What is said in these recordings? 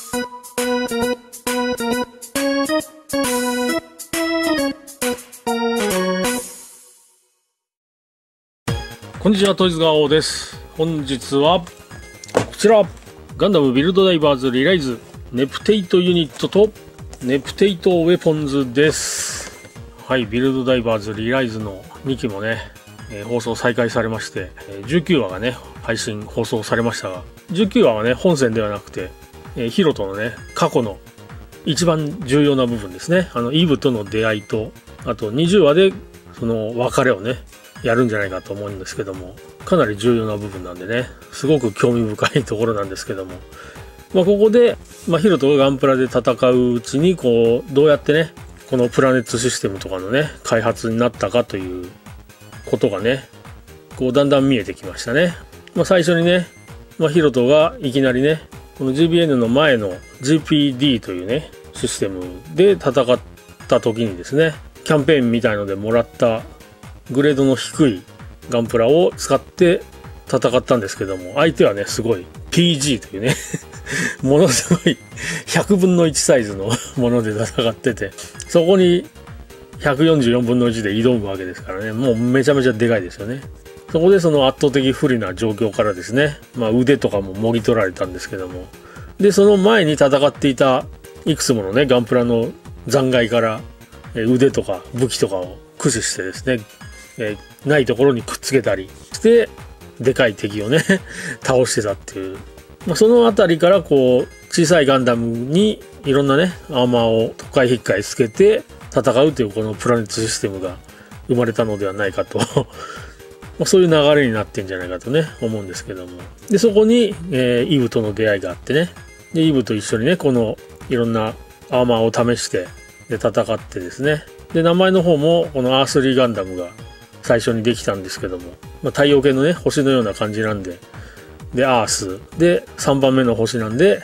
こんにちは、トイズガオです。本日はこちら、ガンダムビルドダイバーズリライズネプテイトユニットとネプテイトウェポンズです。はい、ビルドダイバーズリライズの2期もね、放送再開されまして、19話がね配信放送されましたが、19話はね本線ではなくて、ヒロとのね過去の一番重要な部分ですね。イブとの出会いと、あと20話でその別れをねやるんじゃないかと思うんですけども、かなり重要な部分なんでね、すごく興味深いところなんですけども、ここで、ヒロトがガンプラで戦ううちにこうどうやってねこのプラネットシステムとかのね開発になったかということがねこうだんだん見えてきましたね。最初にね、ヒロトがいきなりねこの GBN の前の GPD というねシステムで戦った時にですね、キャンペーンみたいのでもらったグレードの低いガンプラを使って戦ったんですけども、相手はねすごい PG というねものすごい100分の1サイズのもので戦ってて、そこに144分の1で挑むわけですからね、もうめちゃめちゃでかいですよね。そこでその圧倒的不利な状況からですね、腕とかももぎ取られたんですけども、でその前に戦っていたいくつものねガンプラの残骸から腕とか武器とかを駆使してですね、ないところにくっつけたりしてでかい敵をね倒してたっていう、そのあたりからこう小さいガンダムにいろんなねアーマーを特回引っかいつけて戦うというこのプラネットシステムが生まれたのではないかとそういう流れになってんじゃないかとね思うんですけども、でそこに、イブとの出会いがあってね、でイブと一緒にねこのいろんなアーマーを試してで戦ってですね、で名前の方もこのアースリーガンダムが最初にできたんですけども、太陽系のね星のような感じなんで、でアースで3番目の星なんで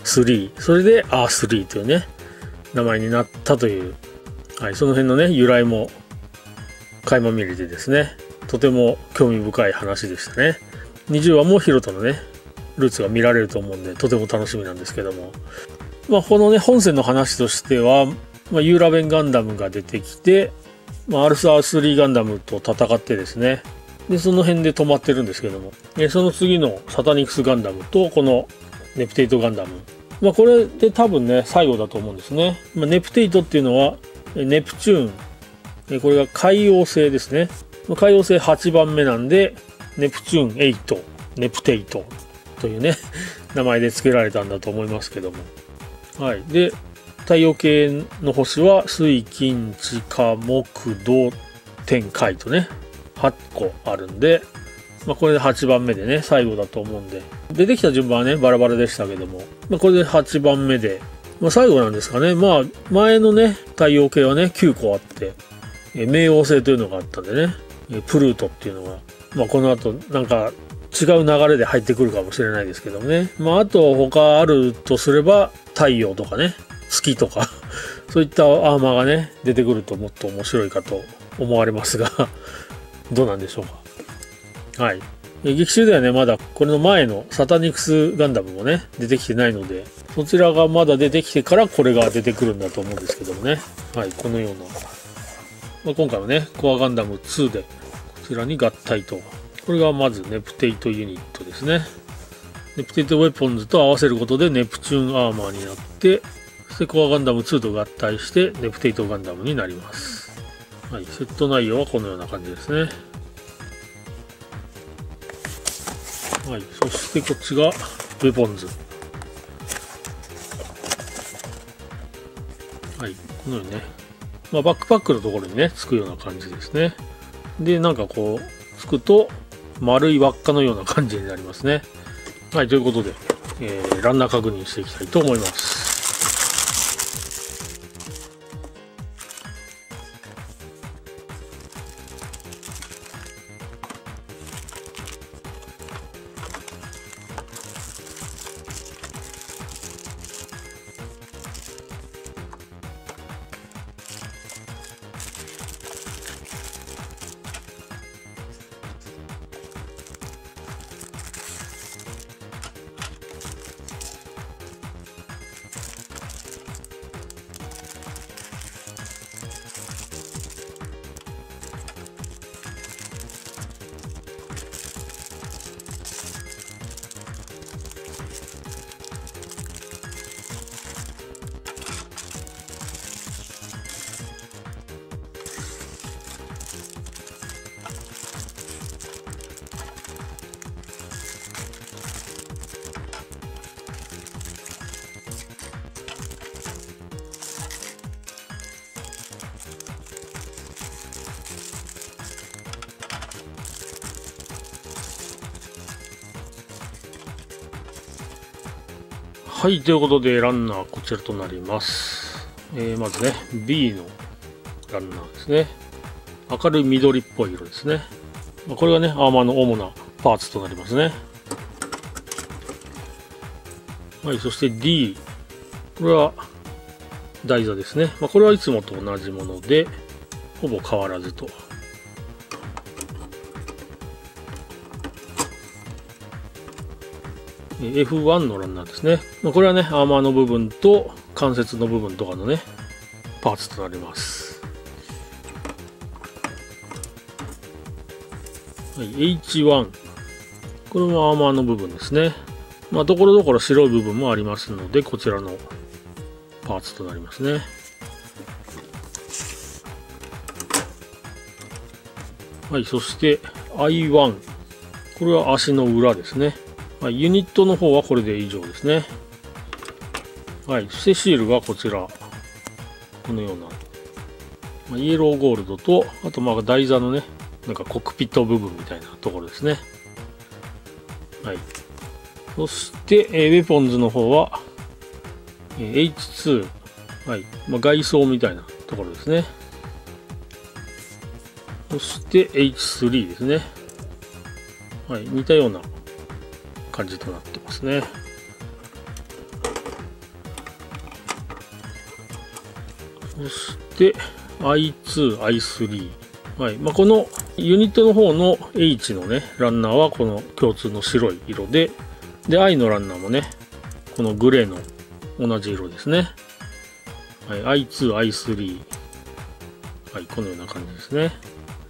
3、それでアースリーというね名前になったという、はい、その辺のね由来も垣間見れてですね、とても興味深い話でしたね。20話もヒロトのねルーツが見られると思うんでとても楽しみなんですけども、このね本線の話としては、ユーラベンガンダムが出てきて、アルサー3ガンダムと戦ってですね、でその辺で止まってるんですけども、その次のサタニクスガンダムとこのネプテイトガンダム、これで多分ね最後だと思うんですね。ネプテイトっていうのはネプチューン、これが海王星ですね。海王星8番目なんでネプチューン8、ネプテイトというね名前で付けられたんだと思いますけども、はい。で太陽系の星は水金地火木土天海とね8個あるんで、これで8番目でね最後だと思うんで、出てきた順番はねバラバラでしたけども、これで8番目で、最後なんですかね。前のね太陽系はね9個あって、冥王星というのがあったんでね、プルートっていうのが、この後なんか違う流れで入ってくるかもしれないですけどもね、あと他あるとすれば太陽とかね月とかそういったアーマーがね出てくるともっと面白いかと思われますがどうなんでしょうか。はい。劇中ではねまだこれの前のサタニクスガンダムもね出てきてないので、そちらがまだ出てきてからこれが出てくるんだと思うんですけどもね。はい、このような、今回はねコアガンダム2でこちらに合体と、これがまずネプテイトユニットですね。ネプテイトウェポンズと合わせることでネプチューンアーマーになって、そしてコアガンダム2と合体してネプテイトガンダムになります。はい、セット内容はこのような感じですね。はい、そしてこっちがウェポンズ。はい、このようにね、バックパックのところにねつくような感じですね。でなんかこうつくと丸い輪っかのような感じになりますね。はい、ということで、ランナー確認していきたいと思います。 はい、ということでランナーこちらとなります。まずね B のランナーですね。明るい緑っぽい色ですね。これがねアーマーの主なパーツとなりますね。はい、そして D、 これは台座ですね。これはいつもと同じものでほぼ変わらずと。F1 のランナーですね。これはねアーマーの部分と関節の部分とかのねパーツとなります。はい、H1、 これもアーマーの部分ですね。ところどころ白い部分もありますのでこちらのパーツとなりますね。はい、そして I1、 これは足の裏ですね。はい、ユニットの方はこれで以上ですね。はい、そしてシールがこちらこのような、イエローゴールドと、あと台座のねなんかコックピット部分みたいなところですね。はい、そして、ウェポンズの方は、H2、はい、外装みたいなところですね。そして H3 ですね。はい、似たような感じとなってますね。そして I2、I3、はい、このユニットの方の H のねランナーはこの共通の白い色で、I のランナーもねこのグレーの同じ色ですね。はい、I2、I3、はい、このような感じですね。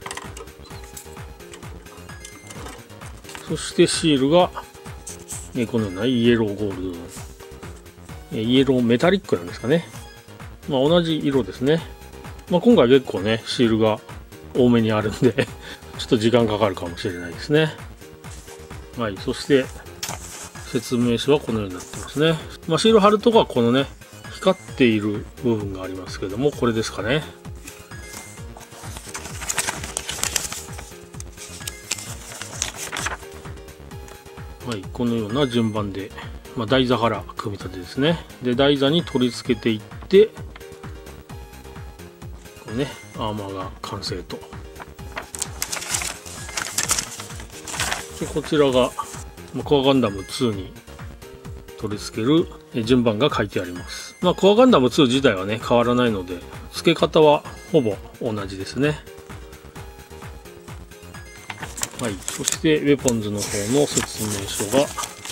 そしてシールがこのようなイエローゴールドのイエローメタリックなんですかね。同じ色ですね。今回結構ねシールが多めにあるんでちょっと時間かかるかもしれないですね。はい、そして説明書はこのようになってますね。シール貼るとこはこのね光っている部分がありますけども、これですかね。はい、このような順番で、台座から組み立てですね。で台座に取り付けていって、これねアーマーが完成と。でこちらがコアガンダム2に取り付ける順番が書いてあります。コアガンダム2自体はね変わらないので付け方はほぼ同じですね。はい、そしてウェポンズの方の説明書が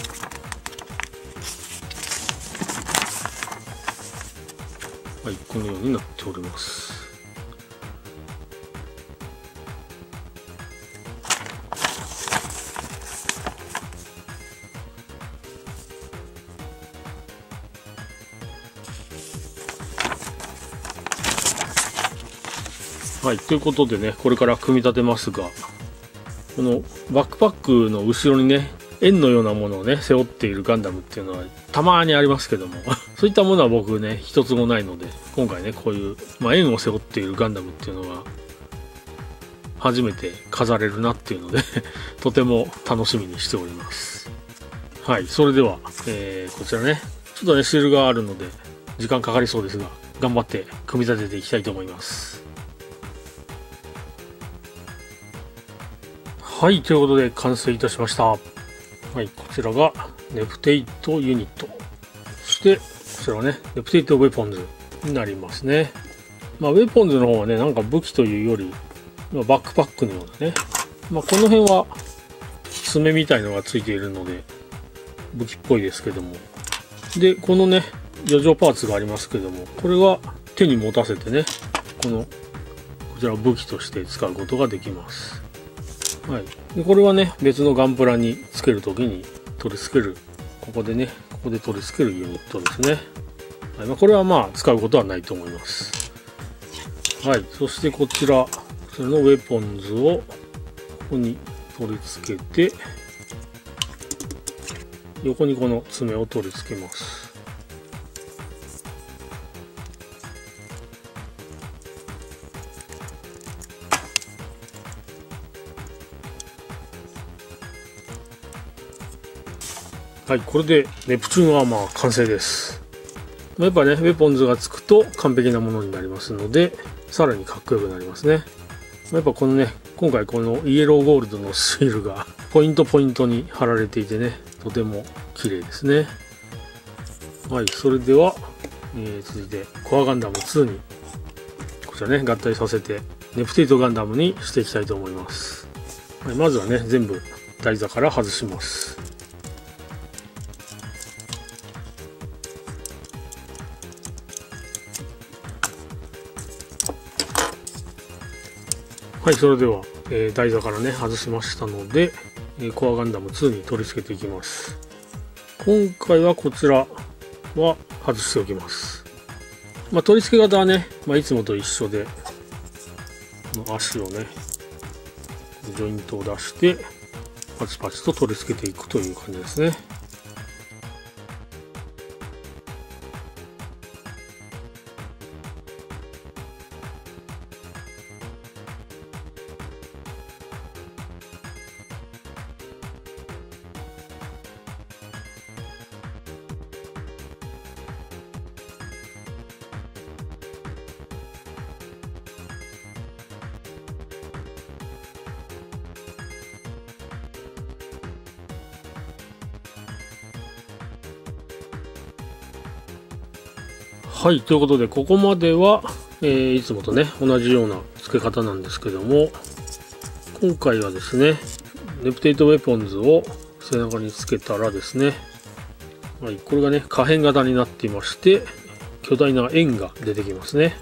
はい、このようになっております。はい、ということでねこれから組み立てますが、このバックパックの後ろにね円のようなものをね背負っているガンダムっていうのはたまにありますけどもそういったものは僕ね一つもないので、今回ねこういう、円を背負っているガンダムっていうのは初めて飾れるなっていうのでとても楽しみにしております。はい、それでは、こちらねちょっとねシールがあるので時間かかりそうですが頑張って組み立てていきたいと思います。はい、ということで完成いたしました。はい、こちらがネプテイトユニット。そしてこちらはねネプテイトウェポンズになりますね。ウェポンズの方はねなんか武器というより、バックパックのようなね、この辺は爪みたいのがついているので武器っぽいですけども、でこのね余剰パーツがありますけども、これは手に持たせてねこちらを武器として使うことができます。はい、でこれはね別のガンプラにつけるときに取り付ける、ここで取り付けるユニットですね。はい、これは使うことはないと思います。はい、そしてこちらそれのウェポンズをここに取り付けて、横にこの爪を取り付けます。 はい、これでネプチューンアーマー完成です。やっぱね、ウェポンズがつくと完璧なものになりますので、さらにかっこよくなりますね。やっぱこのね、今回このイエローゴールドのシールがポイントに貼られていてね、とても綺麗ですね。はい、それでは、続いてコアガンダム2にこちらね、合体させてネプテイトガンダムにしていきたいと思います。はい、まずはね、全部台座から外します。はい、それでは、台座からね、外しましたので、コアガンダム2に取り付けていきます。今回はこちらは外しておきます。取り付け方はね、いつもと一緒で、この足をね、ジョイントを出して、パチパチと取り付けていくという感じですね。はい、ということでここまでは、いつもとね同じような付け方なんですけども、今回はですねネプテイトウェポンズを背中につけたらですね、はい、これがね可変型になっていまして、巨大な円が出てきますね。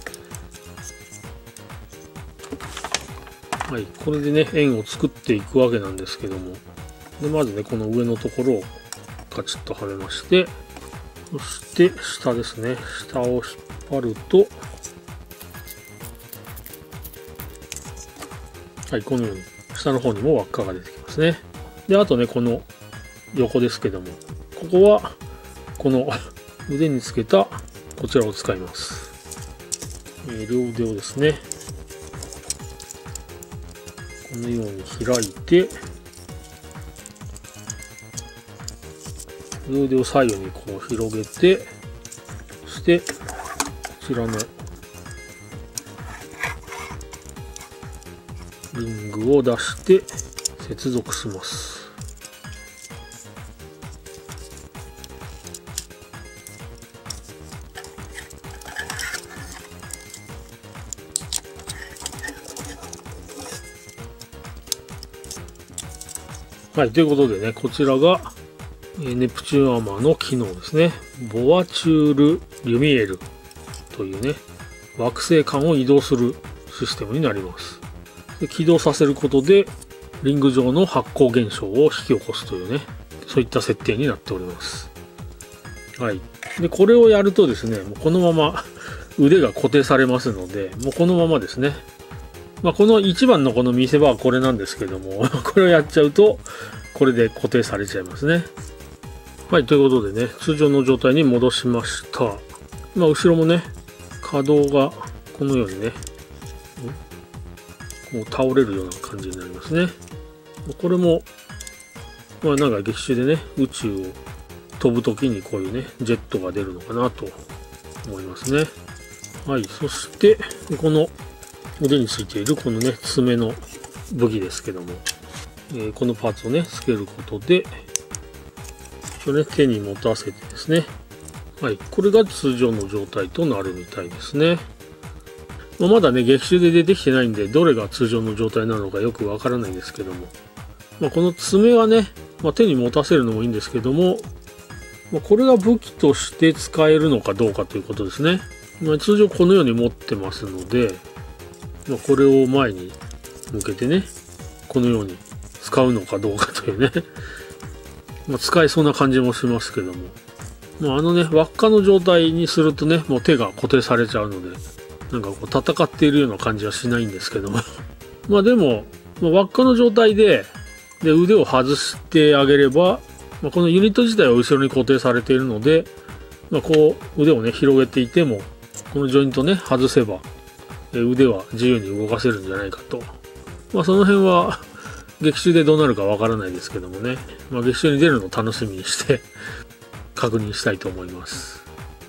はい、これでね円を作っていくわけなんですけども、でまずねこの上のところをカチッとはめまして、そして下ですね、下を引っ張ると、はい、このように下の方にも輪っかが出てきますね。であとねこの横ですけども、ここはこの腕につけたこちらを使います。両腕をですねこのように開いて、両腕を左右にこう広げて、そしてこちらのリングを出して接続します。はい、ということでね、こちらがネプチューンアーマーの機能ですね。ボアチュール・リュミエルというね、惑星間を移動するシステムになります。で起動させることで、リング上の発光現象を引き起こすというね、そういった設定になっております。はい。で、これをやるとですね、もうこのまま腕が固定されますので、もうこのままですね。この一番のこの見せ場はこれなんですけども、これをやっちゃうと、これで固定されちゃいますね。はい、ということでね、通常の状態に戻しました。後ろもね、可動がこのようにね、こう倒れるような感じになりますね。これも、なんか劇中でね、宇宙を飛ぶときにこういうね、ジェットが出るのかなと思いますね。はい、そして、この腕についているこのね、爪の武器ですけども、このパーツをね、つけることで、手に持たせてですね、はい、これが通常の状態となるみたいですね。まだね、劇中で出てきてないんで、どれが通常の状態なのかよくわからないんですけども、この爪はね、手に持たせるのもいいんですけども、これが武器として使えるのかどうかということですね。通常このように持ってますので、これを前に向けてね、このように使うのかどうかというね、使えそうな感じもしますけども、ね、輪っかの状態にするとね、もう手が固定されちゃうので、なんかこう戦っているような感じはしないんですけどもでも、輪っかの状態で腕を外してあげれば、このユニット自体は後ろに固定されているので、こう腕をね広げていても、このジョイントね外せば腕は自由に動かせるんじゃないかと、その辺は劇中でどうなるかわからないですけどもね、劇中に出るのを楽しみにして確認したいと思います。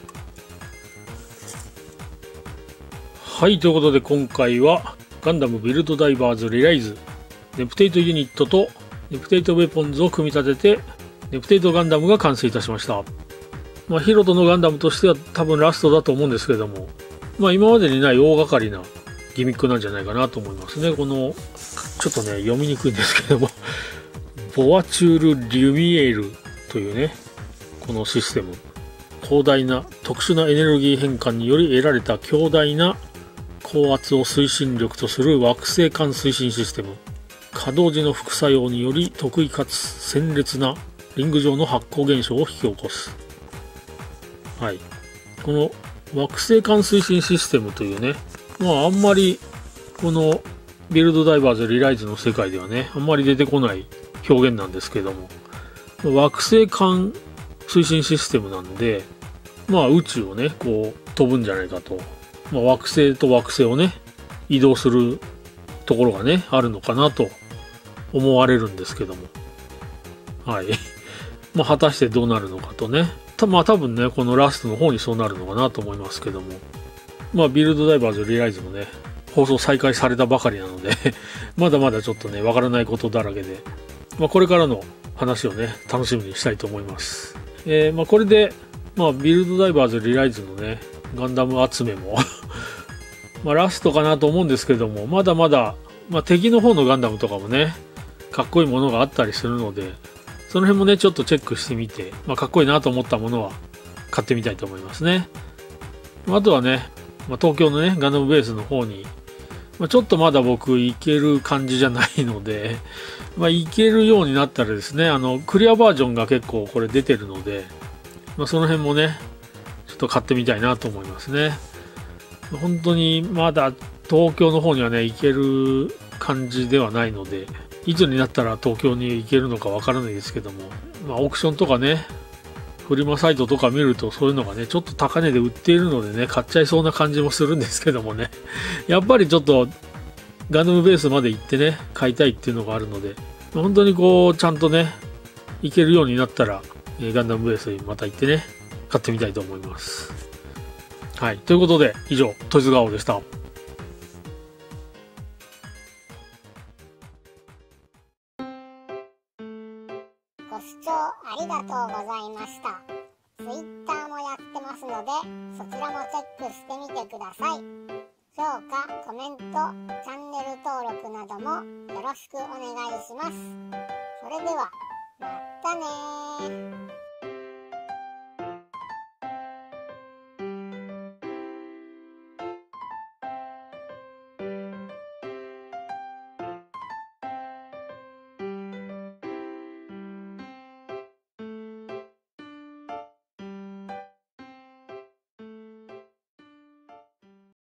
はい、ということで今回はガンダムビルドダイバーズリライズネプテイトユニットとネプテイトウェポンズを組み立ててネプテイトガンダムが完成いたしました。ヒロトのガンダムとしては多分ラストだと思うんですけども、今までにない大掛かりなギミックなんじゃないかなと思いますね。このちょっとね読みにくいんですけどもボアチュール・リュミエールというねこのシステム、広大な特殊なエネルギー変換により得られた強大な高圧を推進力とする惑星間推進システム。稼働時の副作用により特異かつ鮮烈なリング状の発光現象を引き起こす。はい、この惑星間推進システムというね、あんまりこのビルドダイバーズリライズの世界ではねあんまり出てこない表現なんですけども、惑星間推進システムなんで宇宙をねこう飛ぶんじゃないかと、惑星と惑星をね移動するところがねあるのかなと思われるんですけども、はい果たしてどうなるのかとね、多分ねこのラストの方にそうなるのかなと思いますけども、ビルドダイバーズリライズもね放送再開されたばかりなのでまだまだちょっとねわからないことだらけで、これからの話をね楽しみにしたいと思います。これでビルドダイバーズリライズのねガンダム集めもラストかなと思うんですけども、まだまだ、敵の方のガンダムとかもねかっこいいものがあったりするので、その辺もねちょっとチェックしてみて、かっこいいなと思ったものは買ってみたいと思いますね。あとはね、東京のねガンダムベースの方に、ちょっとまだ僕行ける感じじゃないので、行けるようになったらですね、クリアバージョンが結構これ出てるので、その辺もねちょっと買ってみたいなと思いますね。本当にまだ東京の方にはね行ける感じではないので、いつになったら東京に行けるのかわからないですけども、オークションとかねフリマサイトとか見るとそういうのがねちょっと高値で売っているのでね買っちゃいそうな感じもするんですけどもね、やっぱりちょっとガンダムベースまで行ってね買いたいっていうのがあるので、本当にこうちゃんとね行けるようになったらガンダムベースにまた行ってね買ってみたいと思います。はい、ということで以上トイズガオでした。 ご視聴ありがとうございました。Twitter もやってますのでそちらもチェックしてみてください。評価、コメント、チャンネル登録などもよろしくお願いします。それではまたねー。